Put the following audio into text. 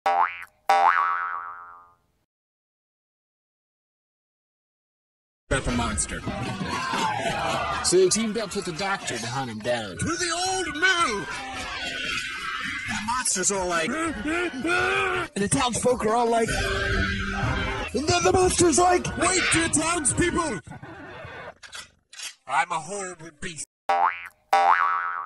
Up a monster. So they teamed up with the doctor to hunt him down. To the old mill! The monster's all like... And the townsfolk are all like... And then the monster's like... Wait, dear townspeople! I'm a horrible beast.